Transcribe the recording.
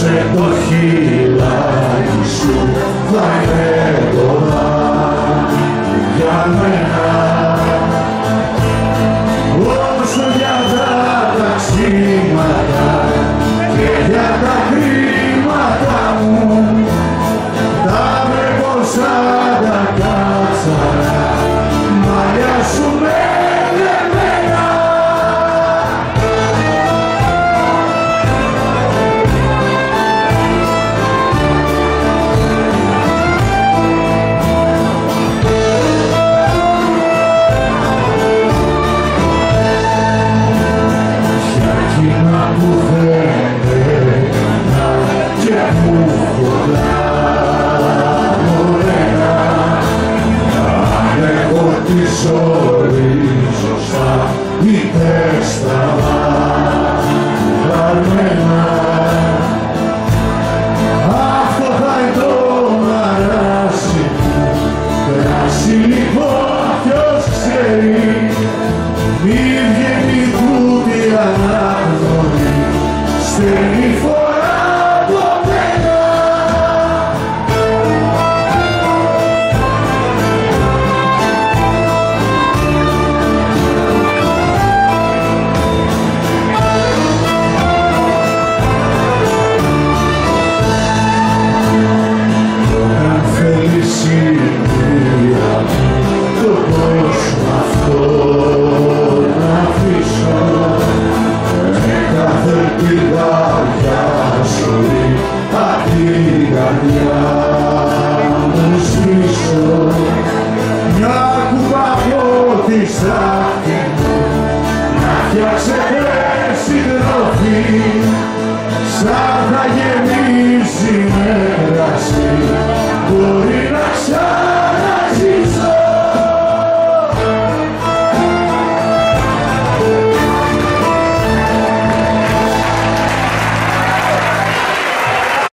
Άσε το χειλάκι σου, θα είναι κοντά για μένα. Όσο για τα ταξίματα και για τα χρήματα μου, τα βρέχω σαν τα κάτσαρα, μαλλιά σου με δεμένα. Που φαίνεται και που χωρά μωρένα, αν έχω τη ζωή σωστά είτε στραβά βαρμένα, αυτό θα είναι το μαράσι μου, πράσινο ποιος ξέρει, μη βγαίνει τούτη ανάπνορη, στέλνει φορά το μένα. Όταν θέλεις η μοίρα το κόσμο αυτό να αφήσω, κάθε πηγάδια ζωή απ' την καρδιά μου σβήσω, μια κουβά από τη στάχτη μου να φτιάξετε συντροφή, σαν θα γεμίσει με κρασί.